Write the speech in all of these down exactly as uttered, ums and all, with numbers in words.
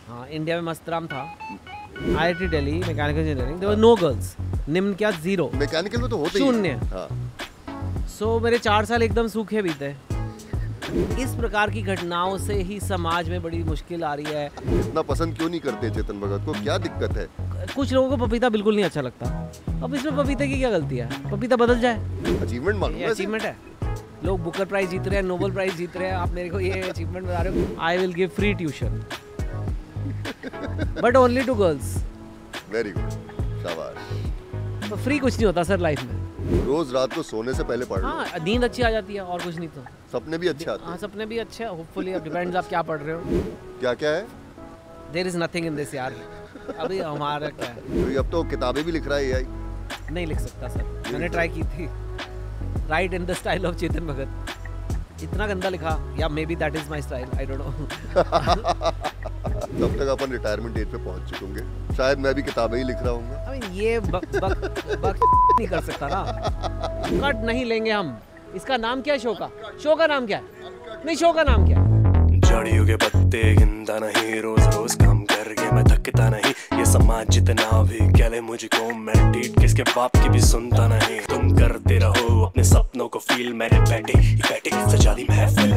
हाँ, इंडिया में मस्तराम था। I I T Delhi mechanical engineering, there were no girls. निम्न क्या जीरो, मैकेनिकल में तो होते ही हैं। शून्य। हाँ। सो मेरे चार साल एकदम सूखे बीते। इस प्रकार की घटनाओं से ही समाज में बड़ी मुश्किल आ रही है। इतना पसंद क्यों नहीं करते चेतन भगत को, क्या दिक्कत है? कुछ लोगों को पपीता बिल्कुल नहीं अच्छा लगता। अब इसमें पपीते की क्या गलती है? पपीता बदल जाए, अचीवमेंट मानो। ये अचीवमेंट है। लोग बुकर प्राइज जीत रहे हैं, नोबेल प्राइज जीत रहे हैं, आप मेरे को ये अचीवमेंट बता रहे हो। I will give free tuition but only to girls. Very good, शाबाश। तो फ्री कुछ नहीं होता सर लाइफ में। रोज रात को सोने से पहले पढ़ लो। हाँ, नींद अच्छी आ जाती है और कुछ नहीं तो। सपने भी अच्छे आते हाँ, हैं। सपने भी अच्छे हैं होपफुली। अब डिपेंड्स आप क्या पढ़ रहे हो। क्या क्या है? There is nothing in this यार। अभी हमारा क्या है, तो अब तो किताबें भी लिख रहा है एआई। नहीं लिख सकता सर। मैंने ट्राई की थी, right in the style of Chetan Bhagat. इतना गंदा लिखा, या maybe that is my style, I don't know. तब तक अपन रिटायरमेंट एज पे पहुंच चुके होंगे, शायद मैं भी किताबें ही लिख रहा हूँ। I mean, ये बक बक बक नहीं कर सकता ना। कट नहीं लेंगे हम। इसका नाम क्या है शो का? शो का नाम क्या है? नहीं, शो का नाम क्या है? झाड़ियों के पत्ते गिनता नहीं, रोज रोज काम करके मैं थकता नहीं। ये समाज जितना भी कह ले मुझको, मैं डीट किसके बाप की भी सुनता नहीं। तुम करते रहो अपने सपनों को फील, मैंने बैठे बैठे सजा दी महफिल।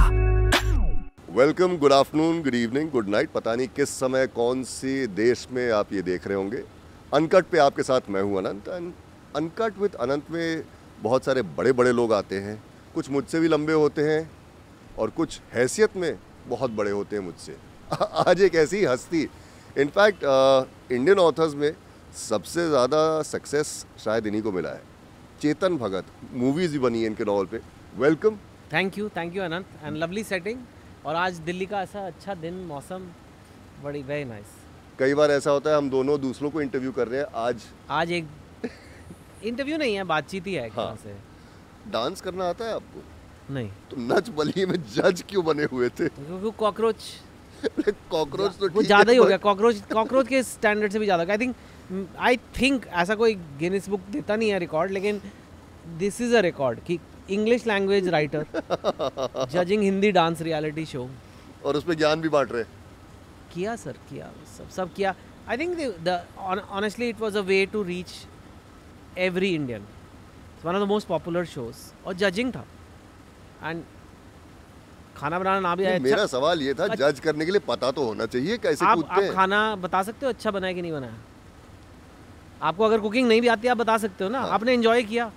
Welcome, good afternoon, good evening, good night. पता नहीं किस समय कौन सी देश में आप ये देख रहे होंगे। अनकट पे आपके साथ मैं हूँ अनंत। अनकट विद अनंत में बहुत सारे बड़े बड़े लोग आते हैं। कुछ मुझसे भी लंबे होते हैं और कुछ हैसियत में बहुत बड़े होते हैं मुझसे। आज एक ऐसी हस्ती, इनफैक्ट इंडियन ऑथर्स में सबसे ज़्यादा सक्सेस शायद इन्हीं को मिला है। चेतन भगत, मूवीज़ भी बनी है इनके नॉवल पे। Welcome. Thank you, thank you Anant. And lovely setting. और आज दिल्ली का ऐसा अच्छा दिन, मौसम बड़ी वेरी नाइस। कई बार ऐसा होता है हम दोनों दूसरों को इंटरव्यू कर रहे हैं। आज आज एक इंटरव्यू नहीं है, बातचीत ही है एक हाँ। तरह से। डांस करना आता है आपको? नहीं, तो नच बलिए में जज क्यों बने हुए थे? क्योंकि कॉकरोच कॉकरोच तो वो ठीक ज़्यादा ही है, हो गया। कॉकरोच कॉकरोच के स्टैंडर्ड से भी ज़्यादा। आई थिंक आई थिंक ऐसा कोई गिनीज बुक देता नहीं है रिकॉर्ड, लेकिन दिस इज़ अ रिकॉर्ड कि English language writer judging Hindi dance reality show. और उसमें ज्ञान भी बांट रहे हैं। किया सर, किया, सब सब किया। I think the honestly it was a way to reach every Indian. It's one of the most popular shows. और जजिंग था एंड खाना बनाना ना भी आए। मेरा अच्छा, सवाल ये था, अच्छा, जज करने के लिए पता तो होना चाहिए कैसे आप कूदते आप हैं। खाना बता सकते हो अच्छा बना है कि नहीं बना है? आपको अगर कुकिंग नहीं भी आती आप बता सकते हो ना। हाँ। आपने एंजॉय किया।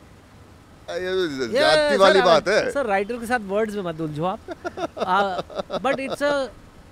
ये जाति वाली सर, बात है। सर राइटर के साथ वर्ड्स में मत उलझो आप। But it's a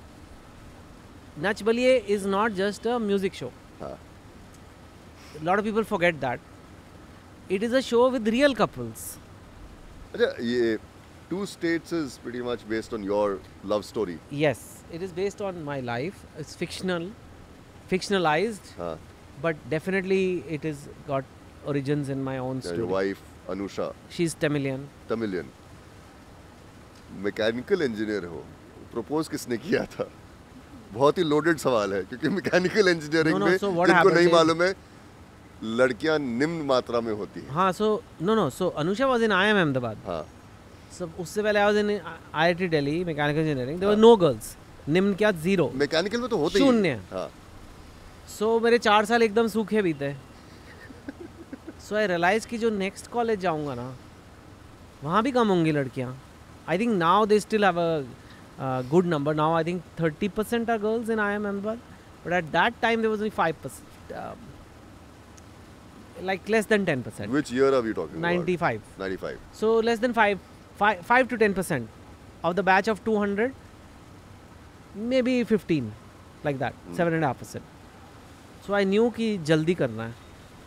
Nach Baliye is not just a music show. Lot of people forget that it is a show with real couples. अच्छा, ये Two States is pretty much based on your love story. Yes, it is based on my life. It's fictional, fictionalized, हाँ, but definitely it is got origins in my own your story. Wife Anusha, She's Tamilian. Tamilian, mechanical engineer हो। Propose किसने किया था? बहुत ही loaded सवाल है, क्योंकि मैकेनिकल इंजीनियरिंग No, no, में so what जिनको happens नहीं is- मालूम है, लड़कियां निम्न मात्रा में होती हैं। हाँ, so no, no. So Anusha was in I I M Ahmedabad. हाँ, So उससे पहले I was in I I T Delhi mechanical engineering. There were हाँ। no girls. निम्न क्या जीरो, मैकेनिकल में तो होते ही हैं। शून्य। हाँ, so मेरे चार साल एकदम सूखे बीते। So I realized कि जो नेक्स्ट कॉलेज जाऊंगा ना, वहाँ भी कम होंगी लड़कियाँ। I think now they still have a uh, good number. Now I think thirty percent are girls in I I M Ahmedabad, but at that time there was only five percent, um, like less than ten percent. which year are we talking ninety-five. about? ninety-five. So less than five, five, five to ten percent of the batch of two hundred, maybe fifteen, like that, Hmm. seven and a half percent. So I knew कि जल्दी करना है।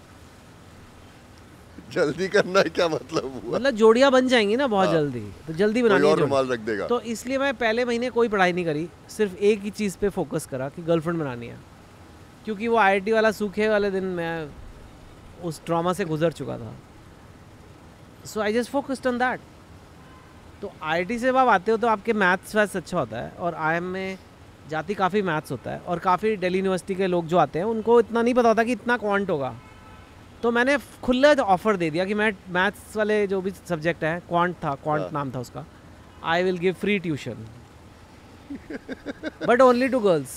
जल्दी करना है क्या मतलब हुआ? मतलब जोड़ियाँ बन जाएंगी ना बहुत हाँ। जल्दी, तो जल्दी कोई बनानी है और जोड़ी। रुमाल रख देगा। तो इसलिए मैं पहले महीने कोई पढ़ाई नहीं करी, सिर्फ एक ही चीज़ पे फोकस करा कि गर्लफ्रेंड बनानी है। क्योंकि वो आई आई टी वाला सूखे वाले दिन मैं उस ट्रॉमा से गुजर चुका था। So I just focused on that. तो आई आई टी से जब आप आते हो तो आपके मैथ्स वैथ्स अच्छा होता है, और आई एम में जाती काफ़ी मैथ्स होता है, और काफ़ी दिल्ली यूनिवर्सिटी के लोग जो आते हैं उनको इतना नहीं पता होता कि इतना क्वांट होगा। तो मैंने खुला ऑफर दे दिया कि मैं मैथ्स वाले जो भी सब्जेक्ट है, क्वांट था, क्वांट हाँ। नाम था उसका, I will give free tuition but only to girls.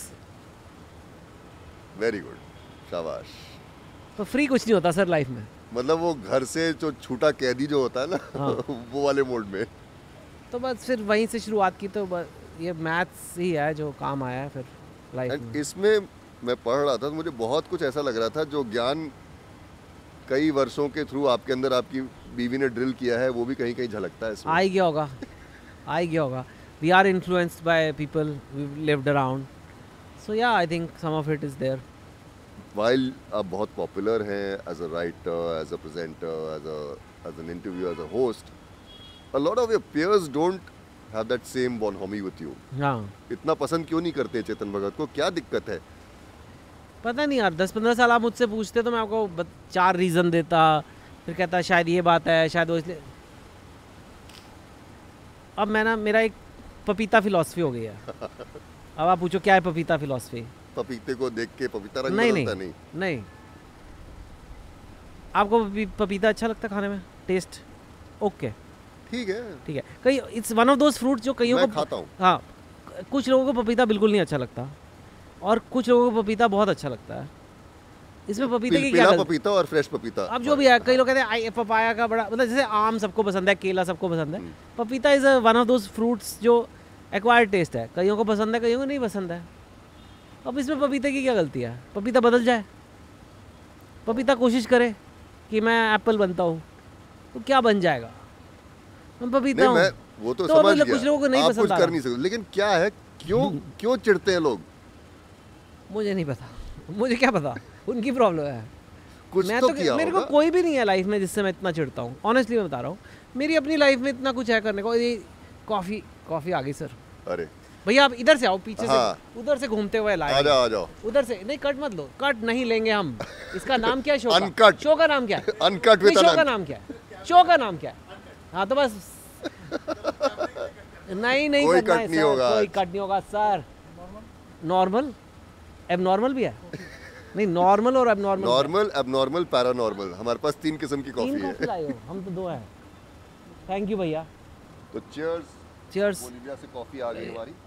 Very good, शाबाश। तो फ्री कुछ नहीं होता सर लाइफ में। मतलब वो घर से जो छूटा कैदी जो होता है ना, हाँ। वो वाले मोड में। तो बस फिर वहीं से शुरुआत की, तो बस ये मैथ्स ही है जो काम आया है फिर लाइफ एंड में। इसमें मैं पढ़ रहा था तो मुझे बहुत कुछ ऐसा लग रहा था जो ज्ञान कई वर्षों के थ्रू आपके अंदर आपकी बीवी ने ड्रिल किया है, वो भी कहीं कहीं झलकता है इसमें। आ ही गया होगा, आ ही गया होगा। We are influenced by people we lived around, so या I think some of it is there. While आप बहुत पॉपुलर हैं as a writer, as a presenter, as a as an interview, as a host, a lot of your peers don't have that same bonhomie with you. हाँ, इतना पसंद क्यों नहीं करते चेतन भगत को? क्या दिक्कत है? पता नहीं यार, दस पंद्रह साल आप मुझसे पूछते तो मैं आपको बत, चार रीज़न देता, फिर कहता शायद ये बात है, शायद वो इसलिए। अब मैं ना, मेरा एक पपीता फिलॉसफी हो गई है। अब आप पूछो क्या है पपीता फिलॉसफी? पपीते को देख के पपीता रंग नहीं बदलता नहीं नहीं। नहीं। आपको पपी, पपीता अच्छा लगता है खाने में? टेस्ट ओके, ठीक है, ठीक है। कई it's one of those fruit जो कईयों मैं को खाता हूँ। हाँ, कुछ लोगों को पपीता बिल्कुल नहीं अच्छा लगता और कुछ लोगों को पपीता बहुत अच्छा लगता है। इसमें पपीते की क्या पिला गलती? पपीता और फ्रेश पपीता। अब जो भी है, कई लोग कहते हैं आई- पपाया का बड़ा, मतलब जैसे आम सबको पसंद है, केला सबको पसंद है, पपीता is one of those fruits जो एक्वायर्ड टेस्ट है। कईयों को पसंद है, कईयों को नहीं पसंद है। अब इसमें पपीते की क्या गलती है? पपीता बदल जाए, पपीता कोशिश करे कि मैं एप्पल बनता हूँ, तो क्या बन जाएगा? मैं पपीता नहीं, हूँ। मैं वो तो, तो समझ मतलब गया। कुछ लोगों को नहीं आप पसंद कुछ आ कर रहा। नहीं सकते, लेकिन क्या है, क्यों क्यों चिढ़ते हैं लोग? मुझे नहीं पता, मुझे क्या पता, उनकी प्रॉब्लम है। कुछ मैं तो तो, किया मेरे को होगा। कोई भी नहीं है लाइफ में जिससे मैं इतना चिढ़ता हूँ। ऑनेस्टली मैं बता रहा हूँ, मेरी अपनी लाइफ में इतना कुछ है करने को। ये कॉफ़ी कॉफ़ी आ गई सर। अरे भैया आप इधर से आओ, पीछे हाँ। से उधर से घूमते हुए आ लाए। जाओ आ जाओ। उधर से नहीं, कट मत लो, कट नहीं लेंगे हम। इसका नाम क्या है? शो का। Uncut. शो का नाम क्या है? अनकट विद नहीं, शो का अनंत। नाम क्या है? शो का नाम क्या है? हाँ तो बस नहीं नहीं कोई करना कट है नहीं सर, होगा कोई आज। कट नहीं होगा सर। नॉर्मल एब नॉर्मल भी है? नहीं, नॉर्मल और एब नॉर्मल। नॉर्मल, एबनॉर्मल, पैरानॉर्मल, हमारे पास तीन किस्म की तीन कॉफी कॉफी है। लाए हो, हम तो दो है। थैंक यू भैया, तो चीयर्स। चीयर्स। बोलिविया से कॉफी आ गई हमारी।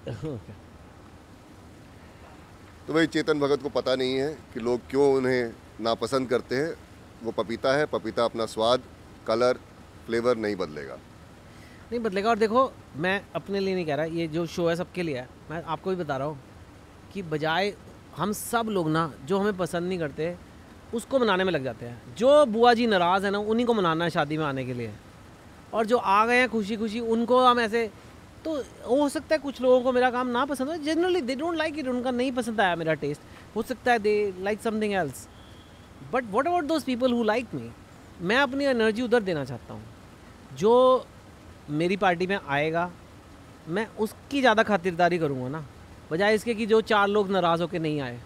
तो भाई चेतन भगत को पता नहीं है कि लोग क्यों उन्हें नापसंद करते हैं। वो पपीता है, पपीता अपना स्वाद, कलर, फ्लेवर नहीं बदलेगा। नहीं बदलेगा। और देखो, मैं अपने लिए नहीं कह रहा, ये जो शो है सबके लिए है। मैं आपको भी बता रहा हूँ कि बजाय हम सब लोग ना, जो हमें पसंद नहीं करते उसको मनाने में लग जाते हैं। जो बुआ जी नाराज़ है ना, उन्हीं को मनाना है शादी में आने के लिए। और जो आ गए हैं खुशी खुशी, उनको हम ऐसे, तो हो सकता है कुछ लोगों को मेरा काम ना पसंद हो। Generally they don't like it, उनका नहीं पसंद आया मेरा टेस्ट। हो सकता है they like something else, but what about those people who like me? मैं अपनी एनर्जी उधर देना चाहता हूँ। जो मेरी पार्टी में आएगा, मैं उसकी ज़्यादा खातिरदारी करूँगा ना, बजाय इसके कि जो चार लोग नाराज़ होकर नहीं आए।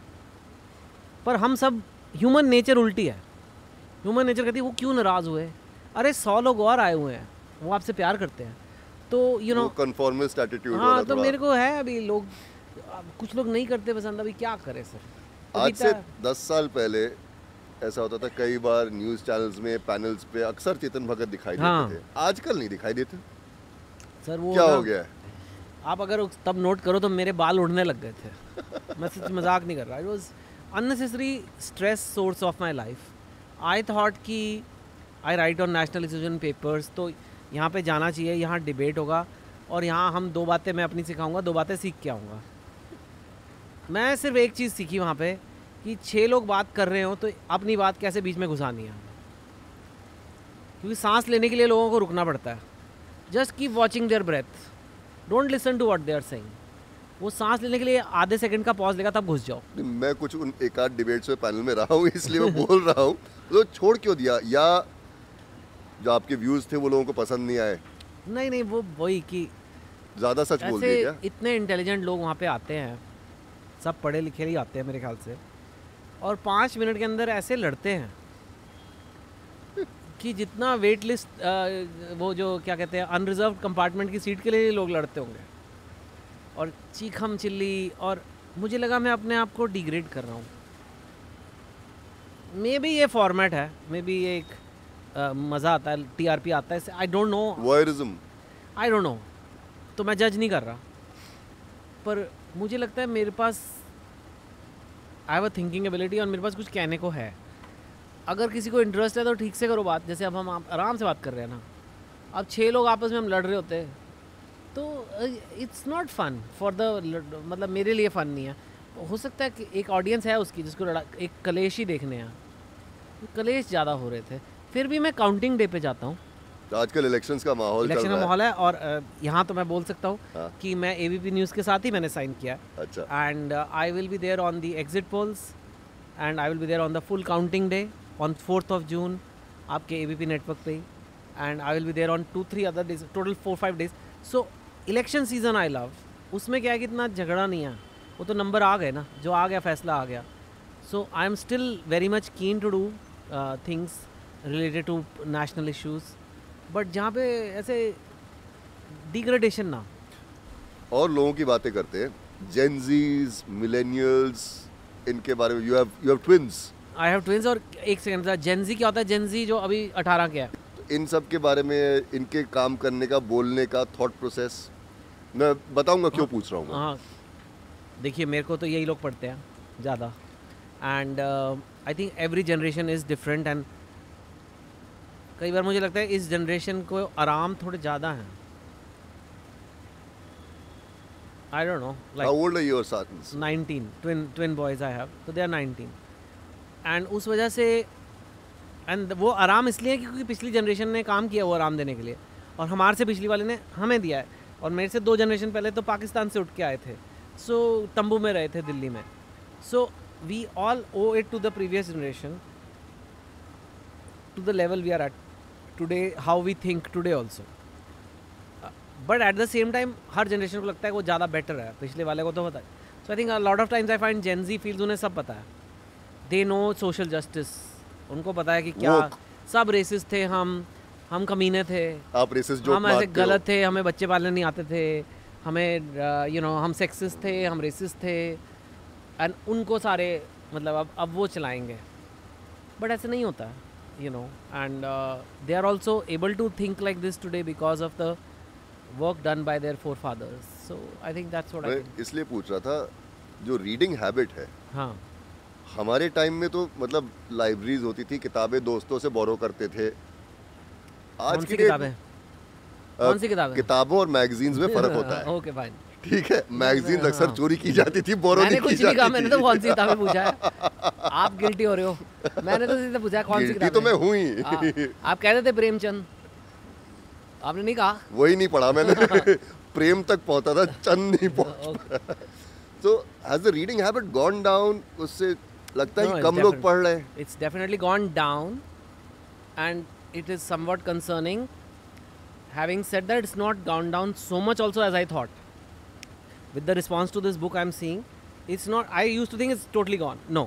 पर हम सब, ह्यूमन नेचर उल्टी है। ह्यूमन नेचर कहती है वो क्यों नाराज़ हुए? अरे सौ लोग और आए हुए हैं, वो आपसे प्यार करते हैं। तो यू नो, कन्फॉर्मिस्ट एटीट्यूड हाँ, वाला तो थोड़ा। मेरे को है अभी लोग, कुछ लोग नहीं करते पसंद, अभी क्या करें सर। आज से पपीता- दस साल पहले ऐसा होता था, कई बार न्यूज़ चैनल्स में, पैनल्स पे अक्सर चेतन भगत दिखाई देते हाँ। थे। आजकल नहीं दिखाई देते। सर वो क्या ना, हो गया है? आप अगर उस- तब नोट करो तो मेरे बाल उड़ने लग गए थे। मैं सच मजाक नहीं कर रहा। It was unnecessary stress source of my life. I thought कि I write on national education papers, तो यहाँ पे जाना चाहिए, यहाँ डिबेट होगा और यहाँ हम दो बातें मैं अपनी सिखाऊंगा, दो बातें सीख के आऊँगा। मैं सिर्फ एक चीज़ सीखी वहाँ पे कि छः लोग बात कर रहे हो तो अपनी बात कैसे बीच में घुसानी है, क्योंकि सांस लेने के लिए लोगों को रुकना पड़ता है। Just keep watching their breath, don't listen to what they are saying. वो सांस लेने के लिए आधे सेकंड का पॉज लेगा, तब घुस जाओ। मैं कुछ उन एक आध डिबेट्स में पैनल में रहा हूँ, इसलिए मैं बोल रहा हूँ। तो छोड़ क्यों दिया? या जो आपके व्यूज़ थे वो लोगों को पसंद नहीं आए? नहीं नहीं, वो वही कि ज़्यादा सच बोल ऐसे दिए क्या? इतने इंटेलिजेंट लोग वहाँ पे आते हैं, सब पढ़े लिखे ही आते हैं मेरे ख्याल से, और पाँच मिनट के अंदर ऐसे लड़ते हैं कि जितना वेट लिस्ट, वो जो क्या कहते हैं अनरिजर्व कंपार्टमेंट की सीट के लिए लोग लड़ते होंगे, और चीखम चिल्ली। और मुझे लगा मैं अपने आप को डिग्रेड कर रहा हूँ। मे बी ये फॉर्मेट है, मे बी ये एक मज़ा आता है, टीआरपी आता है, I don't know, voyeurism. I don't know. तो मैं जज नहीं कर रहा, पर मुझे लगता है मेरे पास I have a thinking ability और मेरे पास कुछ कहने को है. अगर किसी को इंटरेस्ट है तो ठीक से करो बात. जैसे अब हम आप आराम से बात कर रहे हैं ना, अब छः लोग आपस में हम लड़ रहे होते हैं तो it's not fun for the, मतलब मेरे लिए फ़न नहीं है. हो सकता है कि एक ऑडियंस है उसकी जिसको लड़ा एक कलेश ही देखने हैं. कलेश ज़्यादा हो रहे थे. फिर भी मैं काउंटिंग डे पे जाता हूँ. आजकल इलेक्शंस का माहौल चल इलेक्शन रहा का है. माहौल है और अ, यहाँ तो मैं बोल सकता हूँ हाँ. कि मैं एबीपी न्यूज़ के साथ ही मैंने साइन किया है. अच्छा. And I will be there on the exit polls and I will be there on the full counting day on fourth of June आपके एबीपी नेटवर्क पे ही. And I will be there on two three other days, total four five days. So election season I love. उसमें क्या है कि इतना झगड़ा नहीं है. वो तो नंबर आ गए ना, जो आ गया फैसला आ गया. So I am still very much keen to do things related to national issues, but जहाँ पे ऐसे डिग्रेडेशन ना. और लोगों की बातें करते हैं, जेनजीज, मिलेनियल्स, इनके बारे में. You have you have twins. I have twins. और एक सेकंड, जेनजी क्या होता है? जेनजी जो अभी अठारह के है. इन सब के बारे में, इनके काम करने का, बोलने का थॉट प्रोसेस मैं बताऊंगा क्यों पूछ रहा हूँ. हाँ, देखिए मेरे को तो यही लोग पढ़ते हैं ज़्यादा. And I think every generation is different. And कई बार मुझे लगता है इस जनरेशन को आराम थोड़े ज़्यादा हैं. I don't know, How old are your sons? Nineteen. Twin twin boys I have, तो दे आर नाइनटीन. एंड उस वजह से, एंड वो आराम इसलिए क्योंकि पिछली जनरेशन ने काम किया वो आराम देने के लिए, और हमारे से पिछली वाले ने हमें दिया है. और मेरे से दो जनरेशन पहले तो पाकिस्तान से उठ के आए थे. सो so, तंबू में रहे थे दिल्ली में. So we all owe it to the previous generation, to the level we are at today, how we think today also. But at the same time हर जनरेशन को लगता है वो ज़्यादा बेटर है, पिछले वाले को तो पता है. So I think lot of times I find Gen Z feels, उन्हें सब पता है. They know social justice. उनको पता है कि क्या Woke. सब रेसिस्ट थे, हम हम कमीने थे, आप रेसिस्ट जोक हम ऐसे मारते हो. गलत थे, हमें बच्चे पालने नहीं आते थे, हमें यू नो हम सेक्सिस्ट थे, हम रेसिस्ट थे. एंड उनको सारे मतलब अब अब वो चलाएंगे. बट ऐसे नहीं होता, you know. And they are also able to think like this today because of the work done by their forefathers. So I think that's what I मैं इसलिए पूछ रहा था, जो रीडिंग हैबिट है, हाँ. हमारे टाइम में तो मतलब लाइब्रेरीज होती थी, किताबें दोस्तों से बोरो करते थे. आज कौन की सी डेट किताबें? कौन सी किताबें? किताबों और मैगजीन्स में फर्क होता है. Okay fine. ठीक है, मैगजीन्स अक्सर हाँ. चोरी की जाती थी, बोरो मैंने नहीं की कुछ नहीं कहा, जाती मैंने थी. तो कौन सी किताबें पूछा है. आप गिल्टी हो रहे हो. मैंने तो सीधे पूछा कौन सी गिल्टी किताबें. तो मैं हूँ ही. हाँ, आप कहते थे प्रेमचंद, आपने नहीं कहा. वही नहीं पढ़ा मैंने. प्रेम तक पहुंचा था, चंद नहीं पहुंचा. तो has the reading habit gone down? उससे लगता है No, कि it's कम लोग definitely- पढ़ रहे हैं. It's definitely gone down, and it is somewhat concerning. Having said that, it's not gone down so much also as I thought. With the response to this book I'm seeing, it's not. I used to think it's totally gone. No.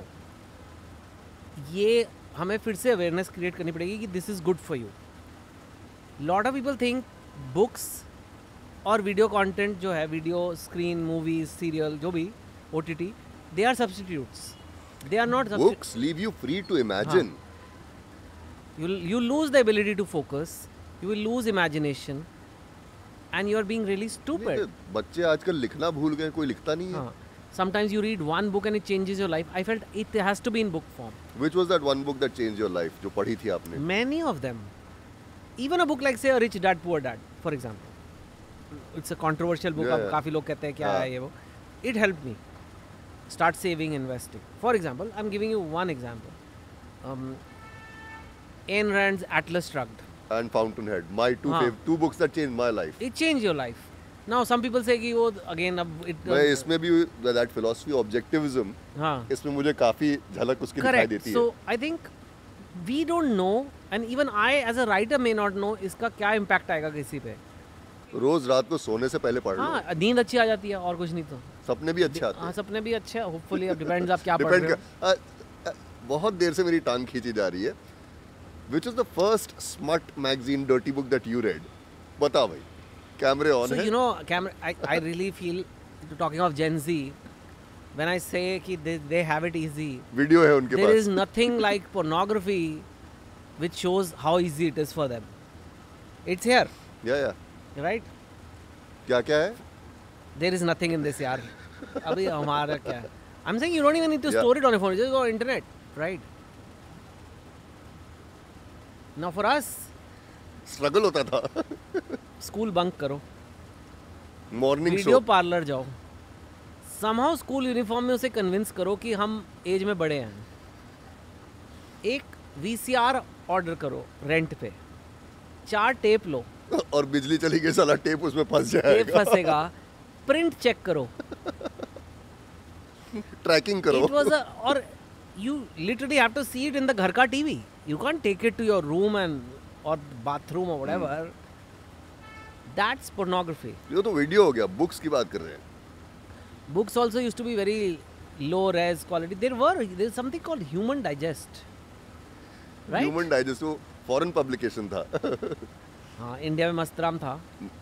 ये हमें फिर से awareness create करनी पड़ेगी कि this is good for you. Lot of people think books और video content जो है, वीडियो, स्क्रीन, मूवीज, सीरियल, जो भी O T T, they are substitutes. They are not substitutes. Books leave you free to imagine. You you lose the ability to focus. You will lose imagination, and you are being really stupid. नहीं, बच्चे आजकल लिखना भूल गए, कोई लिखता नहीं है. हाँ. Sometimes you read one book and it changes your life. I felt it has to be in book form. Which was that one book that changed your life, जो पढ़ी थी आपने? Many of them. Even a book like say A Rich Dad Poor Dad, for example. It's a controversial book. Yeah, अब yeah. काफी लोग कहते हैं क्या हाँ. है ये वो. It helped me start saving, investing. For example, I'm giving you one example. Um, Ayn Rand's Atlas Shrugged. And Fountainhead, my two हाँ. fav- two books that changed my life. It changed your life. Now some people say कि वो again अब it. मैं इसमें भी that philosophy objectivism, हाँ. इसमें मुझे काफी झलक उसकी दिखाई Correct. देती So है. I think we don't know, and even I as a writer may not know इसका क्या impact आएगा किसी पे. रोज रात को सोने से पहले पढ़ लो. हाँ, नींद अच्छी आ जाती है और कुछ नहीं तो. सपने भी अच्छे आते हाँ, हैं. सपने भी अच्छे हैं. होपफुली अब डिपेंड्स आप क्या पढ़ Depend रहे हो. कर, अ, अ, बहुत देर से मेरी टांग खींची जा रही है. Which was the first smut magazine dirty book that you read? बता भाई. कैमरे ऑन So है. you know, camera. I I really feel, talking of Gen Z, when I say कि they they have it easy, video है उनके there pass. is nothing like pornography, which shows how easy it is for them. It's here, या या right? क्या क्या है? There is nothing in this यार. अभी हमारा क्या है? I am saying you don't even need to Yeah. Store it on your phone, just go on internet, right? Now for us, struggle होता था. स्कूल बंक करो, मॉर्निंग वीडियो शो. पार्लर जाओ, somehow school uniform में उसे convince करो कि हम as में बड़े हैं. एक वीसीआर ऑर्डर करो रेंट पे, चार टेप लो, और बिजली चली गई साला टेप उसमें फंस टेप जाएगा. फंसेगा, प्रिंट चेक करो. ट्रैकिंग करो. It was a, or you literally have to see it in the घर का TV. You can't take it to your room and or bathroom or whatever. That's pornography. ये तो video हो गया. Books की बात कर रहे हैं. Books also used to be very low res quality. There were there's something called Human Digest, right? Human Digest वो फॉरेन पब्लिकेशन था. हाँ, इंडिया में मस्तराम था.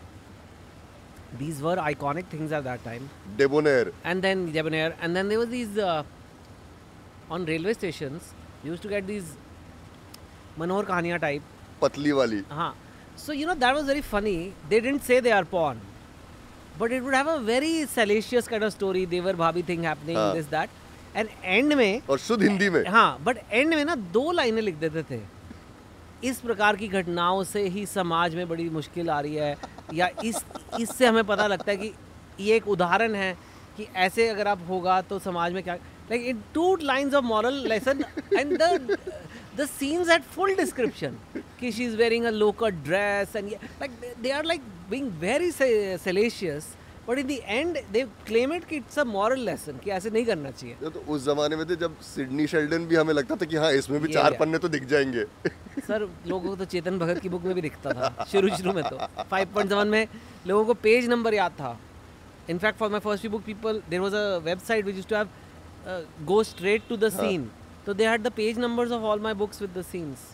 These were iconic things at that time. डेबोनेर. And then Debonair, and then there was these uh, on railway stations. You used to get these Manohar Kahaniya type. पतली वाली. हाँ. So you know that was very funny. They didn't say they are porn, but it would have a very salacious kind of story. Devar bhabhi thing happening, हाँ. this that, and end में और शुद्ध हिंदी में. हाँ, but end में ना दो लाइनें लिख देते थे. इस प्रकार की घटनाओं से ही समाज में बड़ी मुश्किल आ रही है, या इस इससे हमें पता लगता है कि ये एक उदाहरण है कि ऐसे अगर आप होगा तो समाज में क्या, like in two lines of moral lesson and the the scenes at full description कि she is wearing a low cut dress and like they are like being very salacious, but in the end they claim it कि it's a moral lesson कि ऐसे नहीं करना चाहिए. ये तो उस जमाने में थे जब सिडनी शेल्डन भी हमें लगता था कि हाँ इसमें भी ये चार है. पन्ने तो दिख जाएंगे. सर लोगों को तो चेतन भगत की बुक में भी दिखता था शुरू शुरू में. तो फाइव पॉइंट सेवन में लोगों को पेज नंबर याद था. In fact for my first few book people there was a website which used to have go straight to the scene, तो they had the page numbers of all my books with the scenes.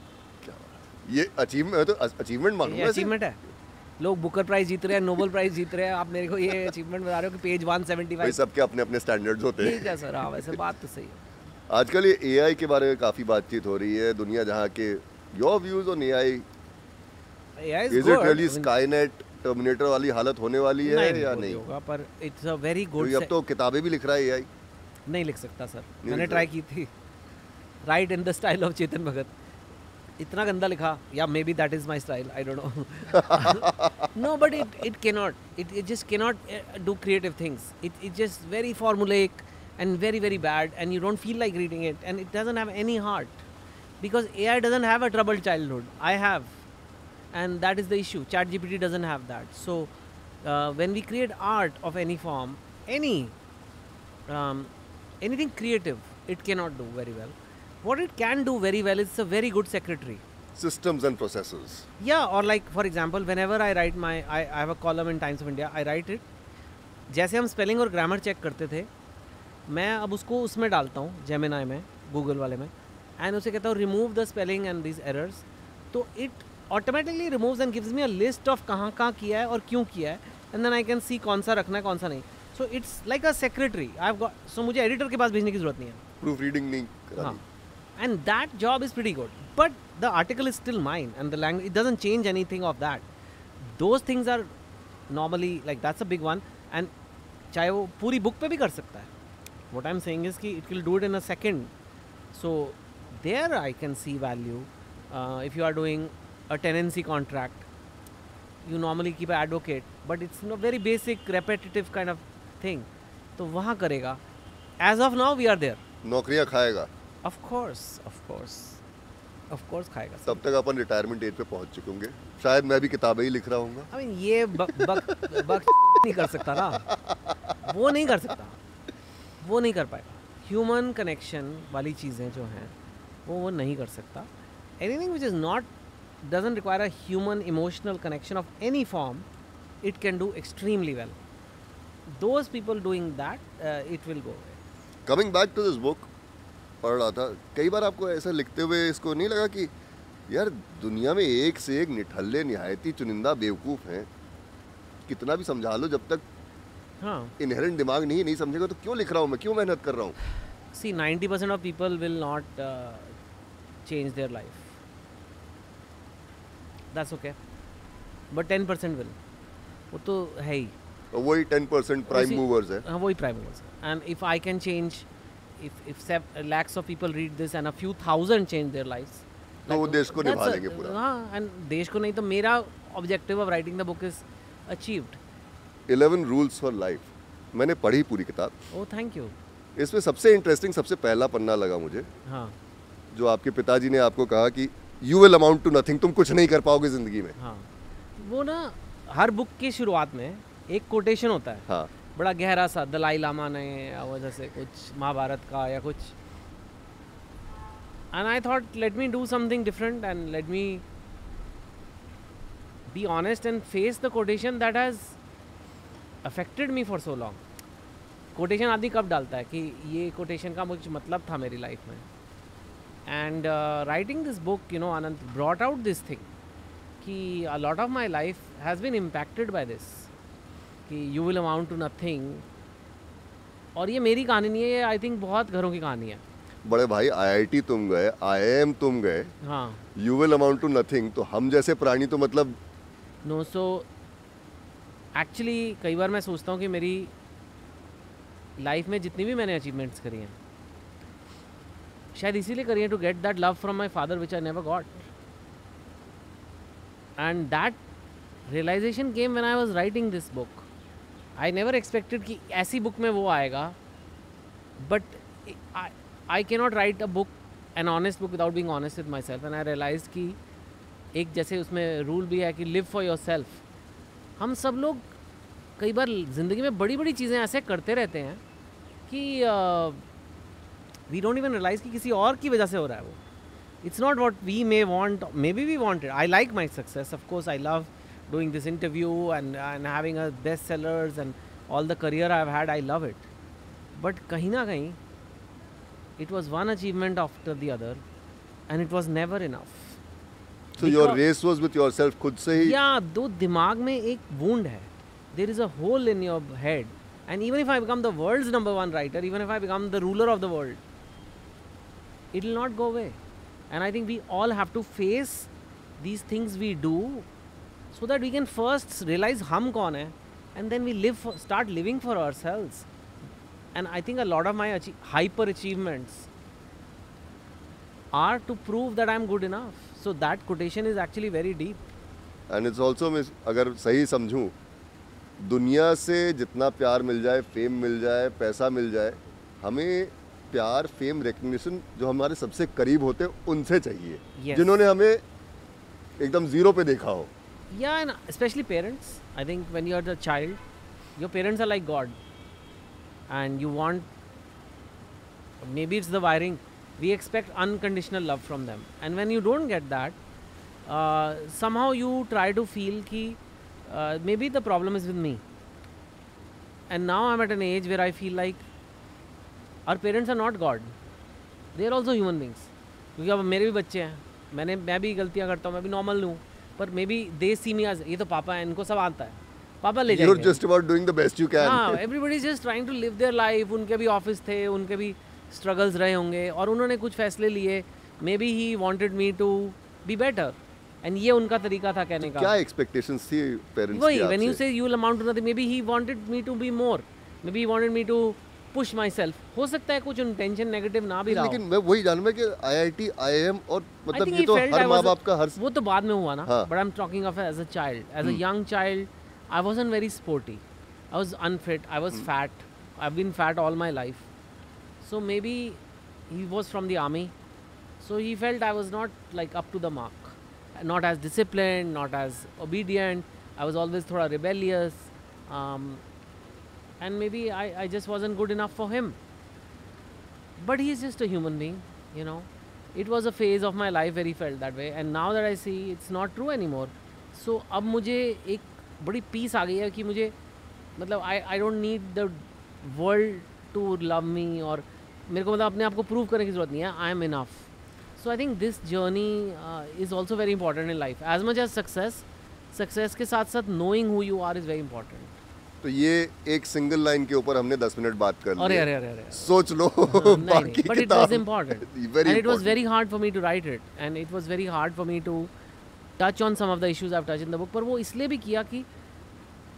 ये achievement तो achievement मालूम ये है. Achievement है. लोग Booker prize जीत रहे हैं, नोबेल प्राइज जीत रहे हैं, आप मेरे को ये अचीवमेंट बता रहे हो कि पेज वन सेवेंटी भाई फाइव. सबके अपने अपने स्टैंडर्ड्स होते हैं. ठीक है सर, हाँ वैसे बात तो सही है. आजकल ये एआई के बारे में काफी बातचीत हो रही है दुनिया जहाँ के. Your views on AI. A I is is good. It really I mean, Skynet Terminator वाली हालत होने वाली है नहीं, या नहीं नहीं? होगा, पर इट्स अ वेरी गुड. क्योंकि अब तो किताबें भी लिख रहा है एआई. नहीं लिख सकता सर, नहीं मैंने लिख ट्राई की थी. Right in the style of Chetan Bhagat. इतना गंदा लिखा, या maybe that is my style, I don't know. No, but it it cannot, it it just cannot do creative things. It it just very formulaic and very very bad, and you don't feel like reading it, and it doesn't have any heart, because A I doesn't have a troubled childhood. I have, and that is the issue. ChatGPT doesn't have that. So uh, when we create art of any form, any um, anything creative, it cannot do very well. What it can do very well is a very good secretary. Systems and processes. Yeah, or like for example, whenever I write my, I, I have a column in Times of India. I write it. जैसे हम spelling और grammar check करते थे, मैं अब उसको उसमें डालता हूँ, जेमिनाई में, गूगल वाले में, एंड उसे कहता हूँ remove the spelling and this errors. तो it automatically removes and gives me a list of कहाँ कहाँ किया है और क्यों किया है, and then I can see कौन सा रखना है कौन सा नहीं. So it's like a secretary. I have got, so मुझे एडिटर के पास भेजने की जरूरत नहीं है. प्रूफ रीडिंग नहीं हाँ, करानी. And that job is pretty good, but the article is still mine and the language, it doesn't change anything of that. Those things are normally like, that's a big one, and चाहे वो पूरी book पे भी कर सकता है. What I'm saying is कि it will do it in a second. So there I can see value. Uh, if you are doing a tenancy contract, you normally keep an advocate, but it's a very basic, repetitive kind of thing. तो वहाँ करेगा. As of now, we are there. नौकरियां खाएगा. Of course, of course, of course खाएगा. तब तक अपन retirement age पे पहुंच चुके होंगे. शायद मैं भी किताबें ही लिख रहा हूँगा. I mean ये बक बक बक नहीं कर सकता ना. वो नहीं कर सकता. वो नहीं कर पाएगा. ह्यूमन कनेक्शन वाली चीज़ें जो हैं वो वो नहीं कर सकता. Anything which is not doesn't require a human emotional connection of any form, it can do extremely well. Those people doing that, it will go. Coming back to this book, पढ़ रहा था कई बार आपको ऐसा लिखते हुए इसको नहीं लगा कि यार दुनिया में एक से एक निठल्ले निहायती चुनिंदा बेवकूफ़ हैं, कितना भी समझा लो जब तक हाँ, इनहेरेंट दिमाग नहीं नहीं समझेगा तो क्यों लिख रहा हूँ मैं, क्यों मेहनत कर रहा हूँ. See ninety percent of people will not change their life, that's okay, but ten percent will. वो तो है ही. वही टेन परसेंट प्राइम उसी- मूवर्स है. हाँ, वही prime movers. And if I can change, if if lakhs of people read this and a few thousand change their lives, तो वो देश को निभा लेंगे पूरा. हाँ, एंड देश को नहीं तो मेरा objective of writing the book is achieved. Eleven rules for life, मैंने पढ़ी पूरी किताब. Oh thank you. इसमें सबसे इंटरेस्टिंग सबसे पहला पन्ना लगा मुझे, हाँ जो आपके पिताजी ने आपको कहा कि you will amount to nothing, तुम कुछ नहीं कर पाओगे जिंदगी में. हाँ, वो ना हर बुक की शुरुआत में एक कोटेशन होता है. हाँ. बड़ा गहरा सा, दलाई लामा ने या वो जैसे कुछ महाभारत का या कुछ. And I thought let me do something different and let me be honest and face the quotation that has affected me for so long. Quotation आदमी कब डालता है कि ये कोटेशन का कुछ मतलब था मेरी लाइफ में. And writing this book, you know, Anant brought out this thing कि a lot of my life has been impacted by this कि you will amount to nothing. और ये मेरी कहानी नहीं है, ये आई थिंक बहुत घरों की कहानी है. बड़े भाई आईआईटी तुम गए, आईआईएम तुम गए, हाँ. You will amount to nothing, तो हम जैसे प्राणी तो मतलब. नो, सो एक्चुअली कई बार मैं सोचता हूँ कि मेरी लाइफ में जितनी भी मैंने अचीवमेंट्स करी हैं शायद इसीलिए करी हैं to get that love from my father which I never got. And that realisation came when I was writing this book. I never expected कि ऐसी बुक में वो आएगा. But I can not write a book, an honest book, without being honest with myself. And I realise कि एक जैसे उसमें rule भी है कि लिव फॉर योर सेल्फ. हम सब लोग कई बार ज़िंदगी में बड़ी बड़ी चीज़ें ऐसे करते रहते हैं कि वी डोंट इवन रियलाइज कि किसी और की वजह से हो रहा है वो. It's not what we may want, maybe we wanted. I like my success, of course I love doing this interview and and having a best sellers and all the career I've had, I love it. But kahin na kahin it was one achievement after the other and it was never enough. So your race was with yourself, खुद से ही. Yeah, दो दिमाग में एक wound है. There is a hole in your head, and even if I become the world's number one writer, even if I become the ruler of the world, it will not go away. And I think we all have to face these things we do so that we can first realize हम कौन है, and then we live for, start living for ourselves. And I think a lot of my achie- hyper achievements are to prove that I'm good enough. So that quotation is actually very deep. And it's also, अगर सही समझूं, दुनिया से जितना प्यार मिल जाए, fame मिल जाए, पैसा मिल जाए, हमें प्यार, फेम, रिकग्निशन जो हमारे सबसे करीब होते हैं उनसे चाहिए. Yes. जिन्होंने हमें एकदम जीरो पे देखा हो. Yeah, and especially parents. I think when you're the child, your parents are like God. And you want, maybe it's the wiring, we expect unconditional love from them. And when you don't get that, uh, somehow you try to feel ki uh, maybe the problem is with me. And now I'm at an age where I feel like our parents are not God. They are also human beings. क्योंकि अब मेरे भी बच्चे हैं, मैंने मैं भी गलतियाँ करता हूँ, मैं भी नॉर्मल हूँ, पर may be they C me as ये तो पापा है, इनको सब आता है, पापा ले जाएंगे. You're just about doing the best you can. हाँ, everybody is just trying to live their life. उनके भी ऑफिस थे, उनके भी स्ट्रगल्स रहे होंगे और उन्होंने कुछ फैसले लिए. Maybe he wanted me to be better, and ये उनका तरीका था कहने का. क्या एक्सपेक्टेशंस थी पेरेंट्स की वही, आपसे? When you say you will amount to nothing, maybe he wanted me to be more, maybe he wanted me to push myself. हो सकता है कुछ इंटेंशन नेगेटिव ना भी रहा हो. लेकिन मैं वही जानूँ कि आईआईटी, आईआईएम और I मतलब think ये he तो felt हर I माँ was a- बाप का हर. वो तो बाद में हुआ ना. हाँ. But I am talking of as a child, as a young child, I wasn't very sporty, I was unfit, I was fat, I have been fat all my life. So maybe he was from the army, so he felt I was not like up to the mark, not as discipline, not as obedient. I was always थोड़ा rebellious, and maybe I I just wasn't good enough for him. But he is just a human being, you know. It was a phase of my life where he felt that way, and now that I see it's not true anymore. So अब मुझे एक बड़ी piece आ गई है कि मुझे मतलब I I don't need the world to love me, और मेरे को मतलब अपने आप को प्रूव करने की ज़रूरत नहीं है. I am enough. So I think this journey uh, is also very important in life. As much as success, success के साथ साथ knowing who you are is very important. तो ये एक सिंगल लाइन के ऊपर हमने दस मिनट बात कर ली. अरे अरे अरे अरे सोच लो. नहीं, but it was important. Very And it was important. very hard for me to write it, and it was very hard for me to touch on some of the issues I've touched in the book. पर वो इसलिए भी किया कि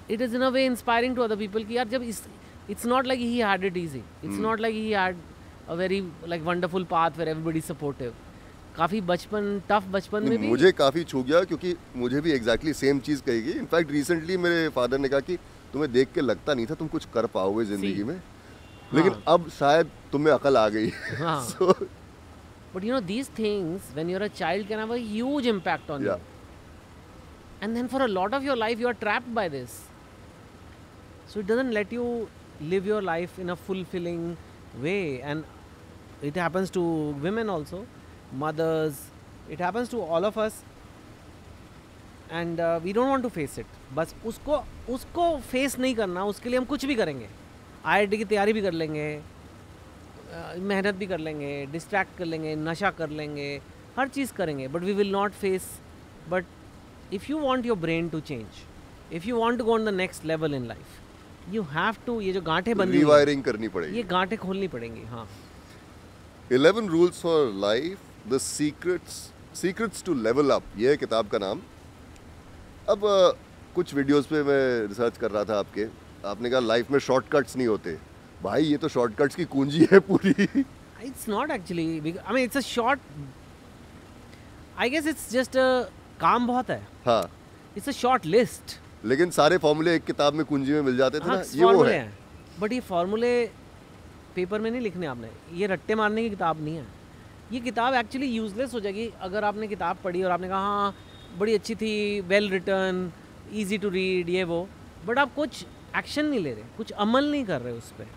it is in a way inspiring to other people कि यार जब इस it's not like he had it easy, it's Hmm. not like he had a very like wonderful path where everybody is supportive. काफ़ी बचपन tough बचपन में भी मुझे काफ़ी छू गया क्योंकि मुझे भी एग्जैक्टली सेम चीज़ कही गई। इनफैक्ट रिसेंटली मेरे फादर ने कहा कि तुम्हें देख के लगता नहीं था तुम कुछ कर पाओगे ज़िंदगी में, लेकिन हाँ। अब शायद तुम्हें अकल आ गई। हाँ। So, But you know, these things, when you're a child, can have a huge impact on Yeah. you. And then for a lot of your life, you are trapped by this. So it doesn't let you live your life in a fulfilling way. And it happens to women also, mothers. It happens to all of us. And uh, we don't want to face it. बस उसको उसको face नहीं करना, उसके लिए हम कुछ भी करेंगे। आई आई टी की तैयारी भी कर लेंगे, अ, मेहनत भी कर लेंगे, डिस्ट्रैक्ट कर लेंगे, नशा कर लेंगे, हर चीज़ करेंगे, but we will not face. But if you want your brain to change, if you want to go on the next level in life, you have to, ये जो गांठें बंदी हुई हैं, रिवायरिंग करनी ये पड़ेगी। गांठें खोलनी पड़ेंगी। हाँ, eleven rules for life, the secrets secrets to level up, ये है किताब का नाम। अब अ, कुछ वीडियोस पे मैं रिसर्च कर रहा था आपके, आपने कहा लाइफ में शॉर्टकट्स नहीं होते। भाई ये तो शॉर्टकट्स की कुंजी है पूरी। It's not actually, I mean it's a short, I guess it's just काम बहुत है, हाँ, इट्स अ शॉर्ट लिस्ट। लेकिन सारे फॉर्मूले एक किताब में कुंजी में मिल जाते थे हाँ, ना, ये वो फॉर्मूले है। हैं, बट ये फॉर्मूले पेपर में नहीं लिखने आपने, ये रट्टे मारने की किताब नहीं है। ये किताब एक्चुअली यूजलेस हो जाएगी अगर आपने किताब पढ़ी और आपने कहा हाँ बड़ी अच्छी थी, well written, easy to read, ये वो, बट आप कुछ एक्शन नहीं ले रहे, कुछ अमल नहीं कर रहे उस पर।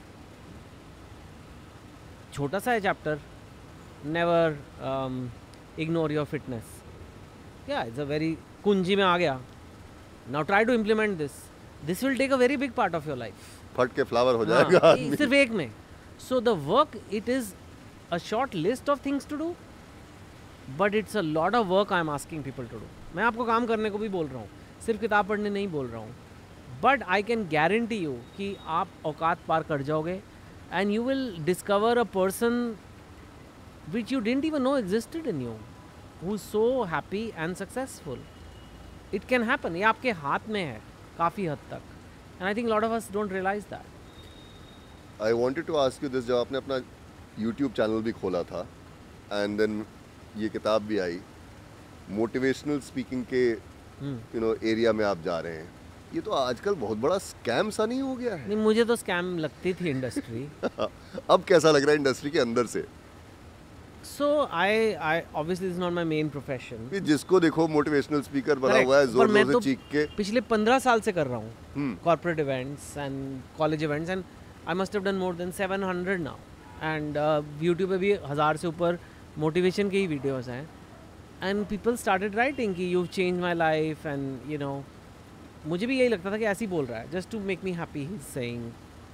छोटा सा है chapter, never ignore your fitness, क्या इट्स अ वेरी कुंजी में आ गया। Now try to implement this, this will take a very big part of your life. फट के फ्लावर हो जाएगा हाँ, आदमी। सिर्फ एक में। So the work, it is a short list of things to do, but it's a lot of work I am asking people to do. मैं आपको काम करने को भी बोल रहा हूँ, सिर्फ किताब पढ़ने नहीं बोल रहा हूँ, but I can guarantee you कि आप औकात पार कर जाओगे and you will discover a person which you didn't even know existed in you, who is so happy and successful. It can happen, ये आपके हाथ में है काफ़ी हद तक, and I think lot of us don't realise that. I wanted to ask you this, जब आपने अपना यूट्यूब चैनल भी खोला था एंड देन ये किताब भी आई, मोटिवेशनल स्पीकिंग के यू नो एरिया में आप जा रहे हैं, ये तो आजकल बहुत बड़ा स्कैम सा नहीं हो गया है? नहीं, मुझे तो स्कैम लगती थी इंडस्ट्री। अब कैसा लग रहा है इंडस्ट्री के अंदर से? So I I obviously is not my main profession, कि जिसको देखो मोटिवेशनल स्पीकर बना हुआ है, जोर मैं जोर तो से चीख के। पिछले पंद्रह साल से कर रहा हूँ hmm, corporate events and college events, and I must have done more than seven hundred now, and YouTube पे भी हज़ार से ऊपर मोटिवेशन के ही वीडियोस हैं, एंड पीपल स्टार्टेड राइटिंग कि you change my life, and you know मुझे भी यही लगता था कि ऐसे ही बोल रहा है just to make me happy, he is saying,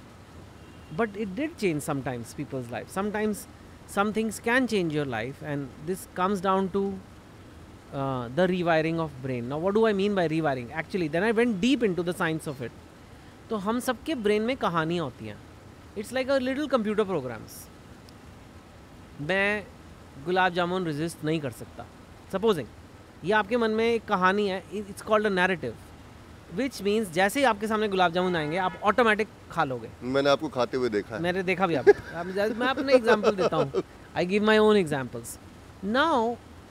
but it did change sometimes people's life, sometimes some things can change your life, and this comes down to uh, the rewiring of brain. Now what do I mean by rewiring? Actually then I went deep into the science of it. तो हम सबके brain में कहानियाँ होती हैं, it's like a little computer programs. मैं गुलाब जामुन resist नहीं कर सकता, सपोजिंग, ये आपके मन में एक कहानी है, it's called a narrative, which means जैसे ही आपके सामने गुलाब जामुन आएंगे आप ऑटोमेटिक खा लोगे। मैंने आपको खाते हुए देखा है। मैंने देखा भी आप, आप मैं अपने एग्जांपल देता हूँ, I give my own examples. Now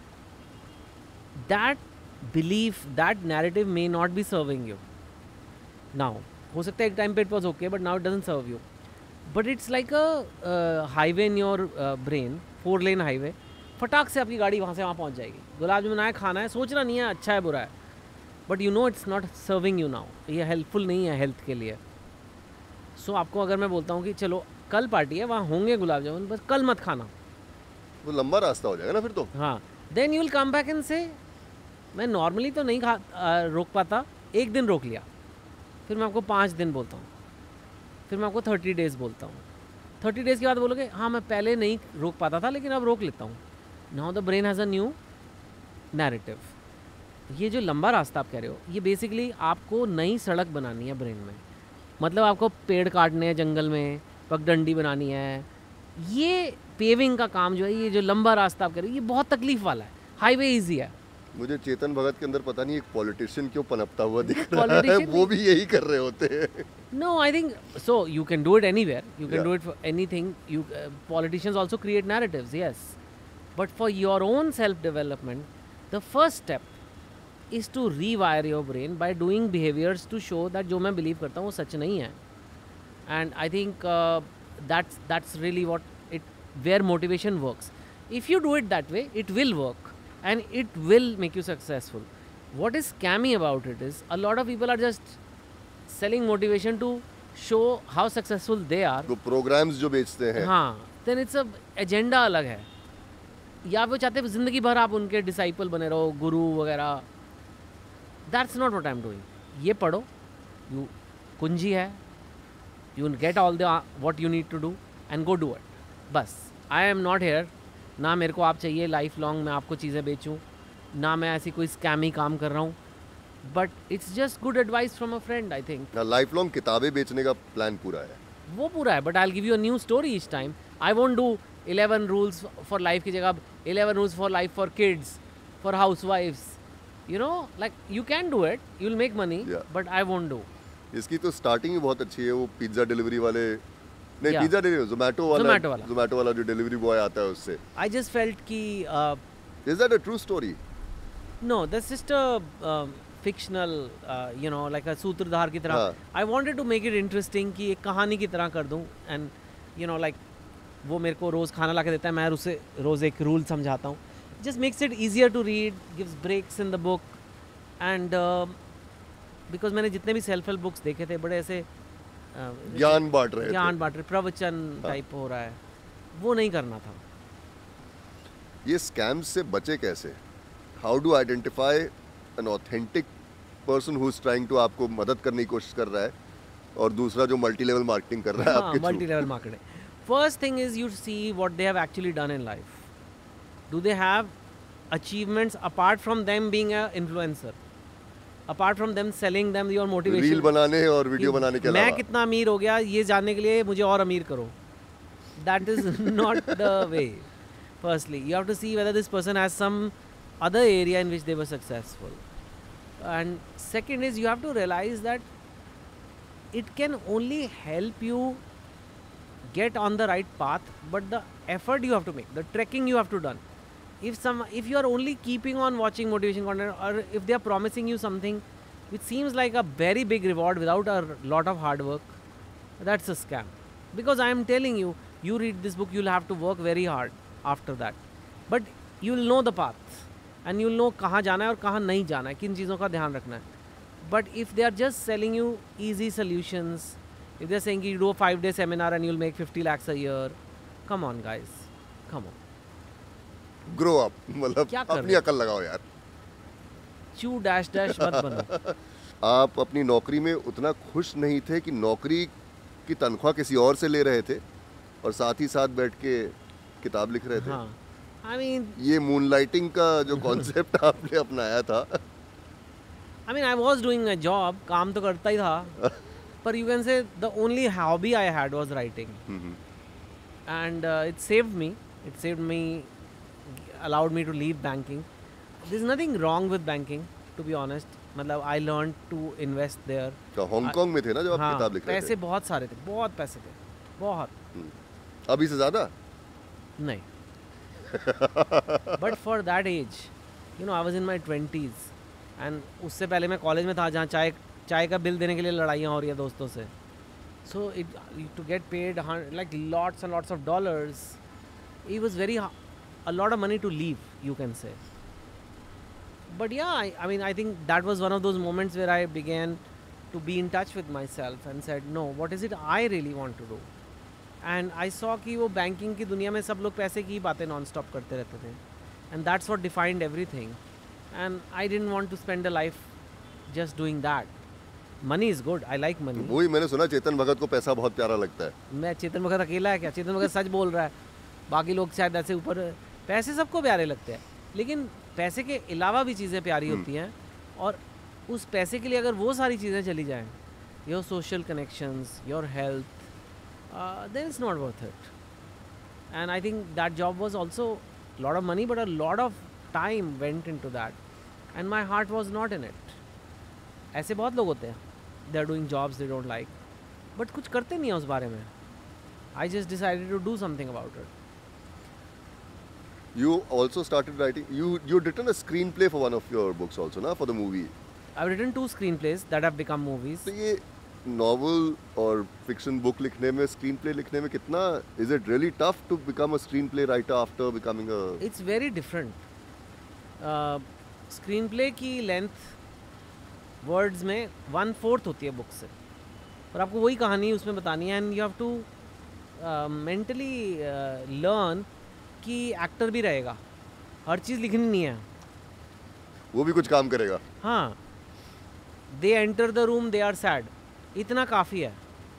that belief, that narrative may not be serving you now, हो सकता है एक टाइम पे it was okay but now it doesn't serve you, but it's like a highway in your brain, four lane highway, फटाक से आपकी गाड़ी वहाँ से वहाँ पहुँच जाएगी, गुलाब जामुन आया, खाना है, सोचना नहीं है अच्छा है बुरा है, but you know it's not serving you now, ये हेल्पफुल नहीं है हेल्थ के लिए। सो so, आपको अगर मैं बोलता हूँ कि चलो कल पार्टी है, वहाँ होंगे गुलाब जामुन, बस कल मत खाना, वो लंबा रास्ता हो जाएगा ना फिर तो। हाँ, then you will come back and से मैं नॉर्मली तो नहीं खा आ, रोक पाता, एक दिन रोक लिया, फिर मैं आपको पाँच दिन बोलता हूँ, फिर मैं आपको थर्टी डेज़ बोलता हूँ, थर्टी डेज़ के बाद बोलोगे हाँ मैं पहले नहीं रोक पाता था लेकिन अब रोक लेता हूँ। Now the brain has a new narrative. ये जो लंबा रास्ता आप कह रहे हो, ये बेसिकली आपको नई सड़क बनानी है ब्रेन में, मतलब आपको पेड़ काटने हैं जंगल में, पगडंडी बनानी है, ये पेविंग का काम जो है, ये जो लंबा रास्ता आप कह रहे हो ये बहुत तकलीफ वाला है। हाईवे इजी है, मुझे चेतन भगत के अंदर पता नहीं एक पॉलिटिशियन क्यों पनपता हुआ दिख रहा है, Politician वो भी- भी यही कर रहे होते हैं. No, I think so. You can do it anywhere. You can Yeah. do it for anything. You uh, politicians also create narratives, yes. But for your own self-development, the first step is to rewire your brain by doing behaviors to show that जो मैं believe करता हूँ वो सच नहीं है. And I think uh, that's that's really what it where motivation works. If you do it that way, it will work and it will make you successful. What is scammy about it is a lot of people are just selling motivation to show how successful they are. वो programs जो बेचते हैं. हाँ, then it's a agenda अलग है. या वो चाहते हैं जिंदगी भर आप उनके डिसाइपल बने रहो, गुरु वगैरह. That's not what I'm doing. ये पढ़ो, you कुंजी है, you get all the what you need to do and go do it. बस, I am not here. ना मेरे को आप चाहिए लाइफ लॉन्ग मैं आपको चीज़ें बेचूं, ना मैं ऐसी कोई स्कैमी काम कर रहा हूँ. But it's just good advice from a friend I think. Lifelong किताबें बेचने का प्लान पूरा है. वो पूरा है but I will give you a new story each time. I won't do eleven rules for life की जगह eleven rules for life for kids, for हाउस वाइफ्स. You know like you can do it, you will make money, Yeah. But I won't do. इसकी तो starting ही बहुत अच्छी है. वो पिज्जा डिलीवरी वाले, नहीं Yeah. पिज्जा डिलीवरी, जोमेटो वाला, Zomato वाला. जोमेटो वाला जो डिलीवरी बॉय आता है उससे. आई जस्ट फेल्ट कि is that a true story? No that's just a fictional, you know like a सूत्रधार की तरह. हाँ. I wanted to make it interesting कि एक कहानी की तरह कर दूं. एंड यू नो लाइक वो मेरे को रोज़ खाना ला के देता है, मैं उसे रोज़ एक रूल समझाता हूँ. Just makes it easier to read, gives breaks in the book. And because मैंने जितने भी सेल्फ हेल्प बुक्स देखे थे बड़े ऐसे uh, ज्ञान बांट रहे ज्ञान थे. बांट रहे, प्रवचन टाइप हो रहा है, वो नहीं करना था. ये स्कैम्स से बचे कैसे? How do identify an authentic person who is trying to आपको मदद करने की कोशिश कर रहा है और दूसरा जो मल्टी लेवल मार्केटिंग कर रहा है आपके थ्रू? Multi level marketing. First thing is you see what they have actually done in life. Do they have achievements apart from them being a influencer, apart from them selling them your motivation. Reel बनाने और video बनाने के अलावा मैं कितना अमीर हो गया ये जानने के लिए मुझे और अमीर करो. That is not the way. Firstly, you have to see whether this person has some other area in which they were successful. And second is you have to realize that it can only help you get on the right path, but the effort you have to make, the trekking you have to done. If some, if you are only keeping on watching motivation content, or if they are promising you something which seems like a very big reward without a lot of hard work, that's a scam. Because I am telling you, you read this book, you'll have to work very hard after that, but you'll know the path and you'll know कहाँ जाना है और कहाँ नहीं जाना है, किन चीज़ों का ध्यान रखना है. But if they are just selling you easy solutions, if they are saying you do a five day seminar and you'll make fifty lakhs a year, come on guys, come on. Grow up, मतलब क्या कर अपनी रहे? अकल लगाओ यार. चू dash dash मत बनो. आप अपनी नौकरी में उतना खुश नहीं थे कि नौकरी की तनख्वाह किसी और से ले रहे थे और साथ ही साथ बैठ के किताब लिख रहे थे. हाँ, I mean, ये मूनलाइटिंग का जो कॉन्सेप्ट आपने अपनाया था, I mean, I was doing a job, काम तो करता ही था, पर you can say the only hobby I had was writing, and uh, it saved me. It saved me, allowed me to leave banking. There's nothing wrong with banking, to be honest. मतलब I learned to invest there. तो Hong Kong में थे ना जब आप हाँ, किताब लिख रहे पैसे थे? बहुत सारे थे, बहुत पैसे थे, बहुत. अभी से ज्यादा? नहीं. But for that age, you know, I was in my twenties, and उससे पहले मैं कॉलेज में था जहाँ चाय चाय का बिल देने के लिए लड़ाइयाँ हो रही है दोस्तों से. So it to get paid hun- like lots and lots of dollars, it was very ha- a lot of money to leave, you can say. But yeah, I, I mean, I think that was one of those moments where I began to be in touch with myself and said, no, what is it I really want to do? And I saw कि वो banking की दुनिया में सब लोग पैसे की बातें नॉन स्टॉप करते रहते थे. And that's what defined everything. And I didn't want to spend a life just doing that. Money is good. I like money. वही मैंने सुना चेतन भगत को पैसा बहुत प्यारा लगता है. मैं चेतन भगत अकेला है क्या? चेतन भगत सच बोल रहा है. बाकी लोग शायद ऐसे ऊपर, पैसे सबको प्यारे लगते हैं, लेकिन पैसे के अलावा भी चीज़ें प्यारी होती हैं. और उस पैसे के लिए अगर वो सारी चीज़ें चली जाएं, your social connections, your health, then it's not worth it. And I think that job was also a lot of money, but a lot of time went into that. And my heart was not in it. ऐसे बहुत लोग होते हैं, they are doing jobs they don't like, but कुछ करते नहीं हैं उस बारे में. I just decided to do something about it. You also started writing. You you'd written a screenplay for one of your books also, na, for the movie. I've written two screenplays that have become movies. तो ये novel और fiction book लिखने में, screenplay लिखने में कितना is it really tough to become a screenplay writer after becoming a? It's very different. Uh, screenplay की length words में one fourth होती है book से, और आपको वही कहानी उसमें बतानी है, and you have to uh, mentally uh, learn कि एक्टर भी रहेगा, हर चीज़ लिखनी नहीं है, वो भी कुछ काम करेगा. हाँ. They enter the room, they are sad, इतना काफ़ी है.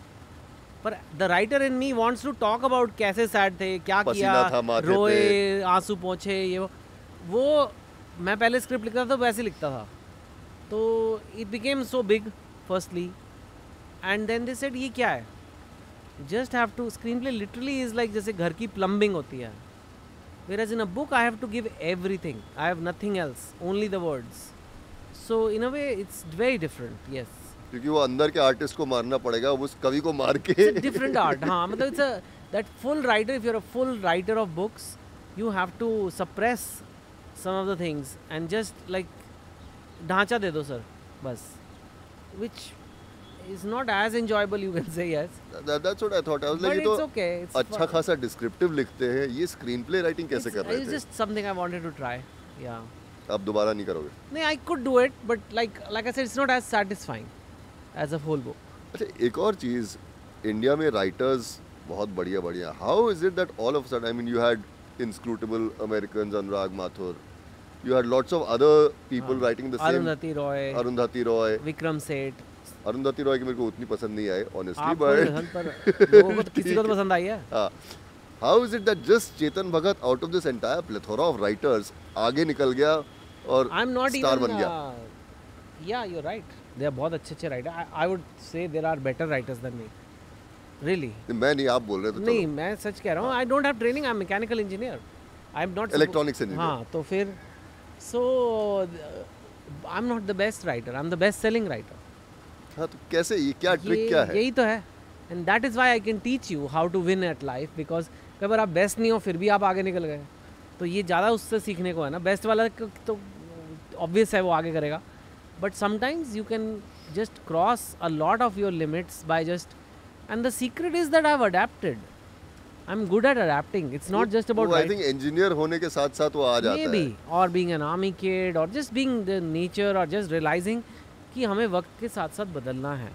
पर the writer in me wants to talk about कैसे सैड थे, क्या किया, रोए, आंसू पोंछे, ये वो वो मैं पहले स्क्रिप्ट लिखता था तो वैसे लिखता था. तो it became so big firstly, and then they said ये क्या है. Just have to, screenplay literally is like जैसे घर की प्लम्बिंग होती है. Whereas in a book I have to give everything. I have nothing else, only the words. So in a way it's very different. Yes. क्योंकि वो अंदर के artist को मारना पड़ेगा, उस कवि को मार के. It's a different art. हाँ, मतलब it's a that full writer. If you're a full writer of books, you have to suppress some of the things and just like ढांचा दे दो सर, बस. Which is not as enjoyable, you can say. Yes. That, that's what I thought. I was like, But ये तो it's okay. It's अच्छा खासा descriptive लिखते हैं, ये स्क्रीनप्ले राइटिंग कैसे कर रहे It's थे? just something I wanted to try. Yeah. आप दोबारा नहीं करोगे? नहीं, I could do it, but like like I said, it's not as satisfying as a whole book. अच्छा, एक और चीज़, इंडिया में राइटर्स बहुत बढ़िया बढ़िया. How is it that all of sudden, I mean you had inscrutable Americans, Anurag Mathur, you had lots of other people writing the same. Arundhati Roy, Arundhati Roy, Vikram Seth. Arundhati Roy की मेरे को उतनी पसंद नहीं आई ऑनेस्टली, आपको बट पसंद, पर लोगों को तो किसी को तो पसंद आई है. हाँ. How is it that just Chetan Bhagat out of this entire plethora of writers आगे निकल गया और I am not star even बन गया? या you are right, they are बहुत अच्छे अच्छे writer. I would say there are better writers than me, really. मैं नहीं, आप बोल रहे थे. नहीं, मैं सच कह रहा हूँ. I don't have training, I am mechanical engineer, I am not electronics engineer. हाँ, तो फिर so I am not the best writer, I am the best selling writer. हाँ, तो कैसे, ये क्या ट्रिक क्या है? यही तो है, and that is why I can teach you how to win at life, because कई बार आप बेस्ट नहीं हो फिर भी आप आगे निकल गए, तो ये ज़्यादा उससे सीखने को है ना. बेस्ट वाला तो ऑब्वियस है वो आगे करेगा, but sometimes you can just cross a lot of your limits by just, and the secret is that I have adapted. I am good at adapting. It's not just about, I think engineer होने के साथ साथ वो आ जाता है. Maybe, or being an army kid, or just being the nature, or just realizing कि हमें वक्त के साथ साथ बदलना है.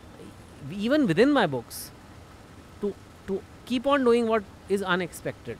Even within my books, to to keep on doing what is unexpected.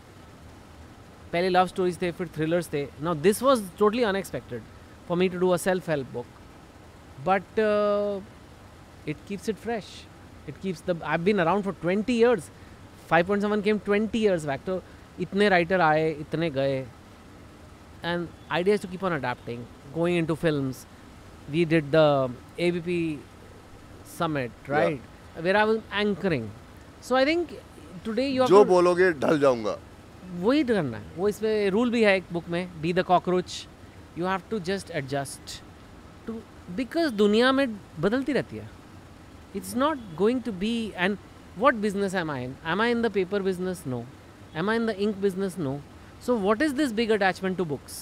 पहले love stories थे, फिर thrillers थे. Now this was totally unexpected for me to do a self-help book, but uh, it keeps it fresh. It keeps the. I've been around for twenty years. five point seven came twenty years back. तो इतने writer आए, इतने गए, and idea is to keep on adapting, going into films. We did the A B P summit, right? Yeah. Where I was anchoring. So I think today you have जो to, बोलोगे ढल जाऊंगा. वही करना है. वो इसमें रूल भी है एक बुक में, Be the cockroach. You have to just adjust to, because दुनिया में बदलती रहती है. It's not going to be, and what business am I in? Am I in the paper business? No. Am I in the ink business? No. So what is this big attachment to books?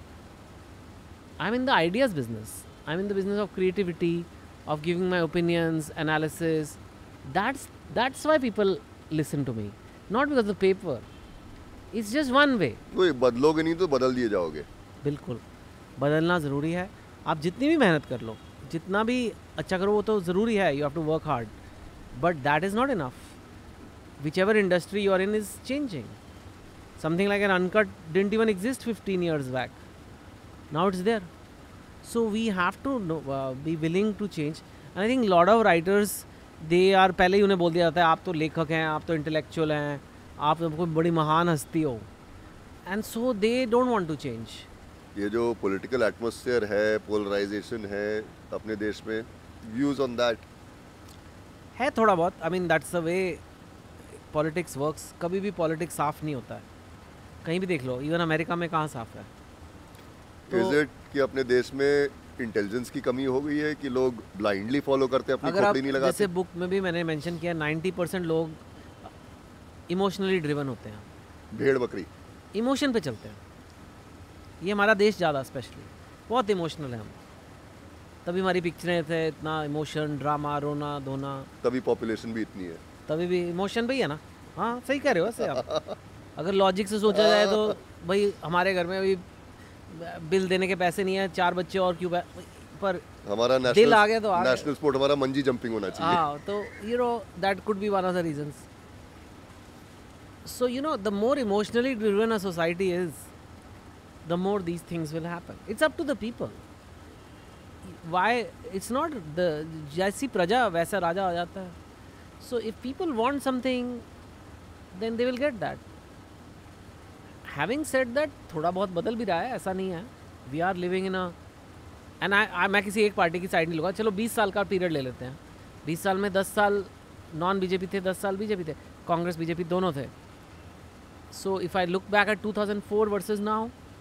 I'm in the ideas business. I'm in the business of creativity, of giving my opinions, analysis. That's that's why people listen to me. Not because of the paper. It's just one way. कोई बदलोगे नहीं तो बदल दिए जाओगे. बिल्कुल, बदलना ज़रूरी है. आप जितनी भी मेहनत कर लो, जितना भी अच्छा करो, वो तो ज़रूरी है. You have to work hard. But that is not enough. Whichever industry you are in is changing. Something like an uncut didn't even exist fifteen years back. Now it's there. So we have to know, uh, be willing to change. And I think lot of writers, they are, पहले ही उन्हें बोल दिया जाता है आप तो लेखक हैं, आप तो इंटेलेक्चुअल हैं, आप तो कोई बड़ी महान हस्ती हो. And so they don't want to change. ये जो पॉलिटिकल एटमॉस्फेयर है, पोलराइजेशन है अपने देश में, व्यूज ऑन दैट है थोड़ा बहुत. I mean that's the way politics works. कभी भी पॉलिटिक्स साफ नहीं होता है, कहीं भी देख लो. इवन अमेरिका में कहाँ साफ है? इज इट कि अपने देश में इंटेलिजेंस की कमी हो गई है कि लोग ब्लाइंडली फॉलो करते हैं, अपनी अगर आप खोपड़ी नहीं लगाते? जैसे बुक में भी मैंने मेंशन किया नाइन्टी परसेंट लोग इमोशनली ड्रिवन होते हैं, भेड़ बकरी इमोशन पे चलते हैं। ये हमारा देश ज़्यादा स्पेशली बहुत इमोशनल है हम, तभी हमारी पिक्चरें थे इतना इमोशन, ड्रामा, रोना धोना, तभी पॉपुलेशन भी इतनी है, तभी भी इमोशन पे ही है ना। हाँ सही कह रहे हो वैसे आप। अगर लॉजिक से सोचा जाए तो भाई हमारे घर में अभी बिल देने के पैसे नहीं है, चार बच्चे और क्यों, पर हमारा दिल आ गया तो आ नेशनल स्पोर्ट हमारा मंजी जंपिंग होना चाहिए। हाँ, तो you know that could be one of the reasons. So you know, the more emotionally driven a society is, the more these things will happen. It's up to the people. Why? It's not the जैसी प्रजा वैसा राजा आ जाता है. So if people want something, then they will get that. Having said that, थोड़ा बहुत बदल भी रहा है, ऐसा नहीं है. We are living in a and I, I मैं किसी एक पार्टी की साइड नहीं लूँगा. चलो बीस साल का पीरियड ले लेते हैं. बीस साल में दस साल नॉन बीजेपी थे, दस साल बीजेपी थे. कांग्रेस बीजेपी दोनों थे. So if I look back at two thousand four versus now,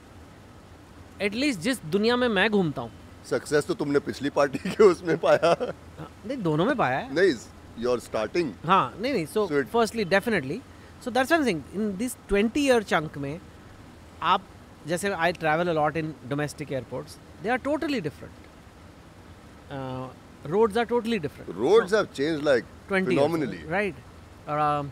at least जिस दुनिया में मैं घूमता हूँ, सक्सेस तो तुमने पिछली पार्टी के उसमें पाया। नहीं दोनों में पाया है। नहीं, योर स्टार्टिंग। हाँ नहीं नहीं, so, so firstly definitely, so that's one thing. In this twenty year chunk में आप जैसे I travel a lot in domestic airports, they are totally different. Uh, roads are totally different. Roads so, have changed like phenomenally. Years, right? Uh,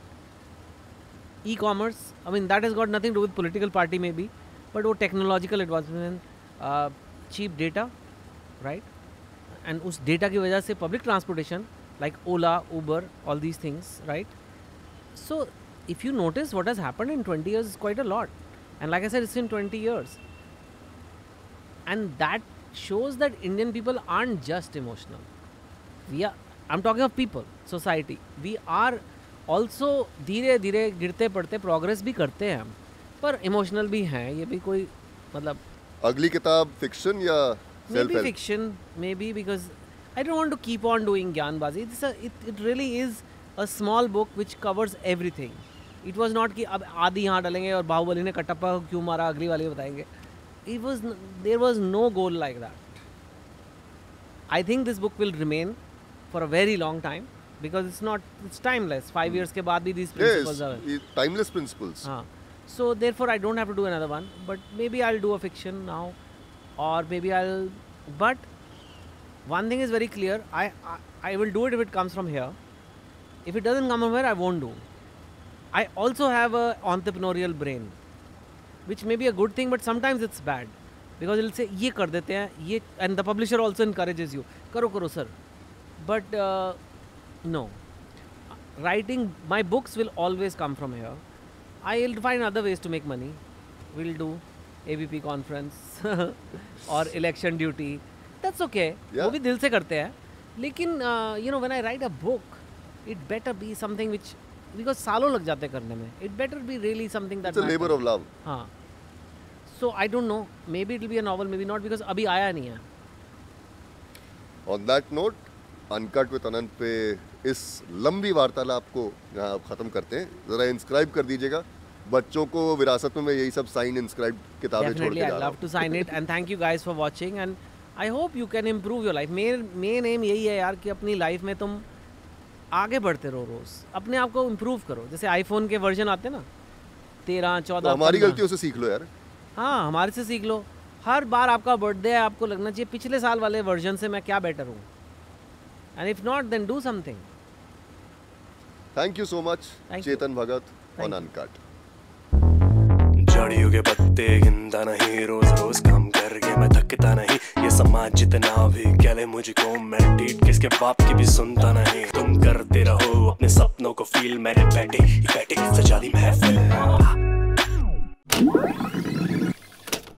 E-commerce, I mean that has got nothing to do with political party maybe, but वो technological advancement, uh, cheap data, right? And उस data की वजह से public transportation like Ola, Uber, all these things, right? So if you notice what has happened in twenty years is quite a lot, and like I said, it's in twenty years, and that shows that Indian people aren't just emotional. We are, I'm talking of people, society. We are also धीरे धीरे गिरते पड़ते progress भी करते हैं हम, पर emotional भी हैं. ये भी कोई मतलब अगली किताब फिक्शन या maybe fiction, maybe because I don't want to keep on doing ज्ञानबाजी. It it really is a small book which covers everything. It was not कि अब आधी यहाँ डालेंगे और बाहुबली ने कटप्पा क्यों मारा अगली वाली बताएंगे. It was there was no goal like that. I think this book will remain for a very long time. Because it's not, it's timeless. Five hmm. years के बाद भी these principles yes, are timeless principles. हाँ, so therefore I don't have to do another one. But maybe I'll do a fiction now, or maybe I'll. But one thing is very clear. I, I I will do it if it comes from here. If it doesn't come from here, I won't do. I also have a entrepreneurial brain, which may be a good thing, but sometimes it's bad because it'll say ये कर देते हैं ये, and the publisher also encourages you. करो करो sir, but. Uh, No, writing my books will always come from here. I'll find other ways to make money. We'll do A B P conference or election duty. That's okay. वो भी दिल से करते हैं. लेकिन uh, you know when I write a book, it better be something which because सालों लग जाते करने में. It better be really something that. It's a labor of love. हाँ. So I don't know. Maybe it'll be a novel, maybe not because अभी आया नहीं है. On that note, uncut with Anant पे इस लंबी वार्तालाप को यहाँ आप ख़त्म करते हैं. ज़रा इंस्क्राइब कर दीजिएगा बच्चों को विरासत में. मैं यही सब साइन इंस्क्राइब किताबें छोड़ के जा रहा हूँ. Love to sign it and thank you guys for watching and I hope you can improve your life. मेन मेन एम यही है यार कि अपनी लाइफ में तुम आगे बढ़ते रहो, रोज़ अपने आप को इम्प्रूव करो. जैसे आईफोन के वर्जन आते हैं ना, तेरह चौदह, तो हमारी गलतियों से सीख लो यार. हाँ, हमारे से सीख लो. हर बार आपका बर्थडे है, आपको लगना चाहिए पिछले साल वाले वर्जन से मैं क्या बेटर हूँ. And if not, then do something. Thank you so much, Thank Chetan you. Bhagat on Uncut. झाड़ियों के पत्ते गिनता नहीं, रोज रोज काम करके मैं थकता नहीं. ये समाज जितना भी कहले मुझको, मैं डीट किसके बाप की भी सुनता नहीं. तुम करते रहो अपने सपनों को फील, मेरे बैठे बैठे सजा दी महफिल.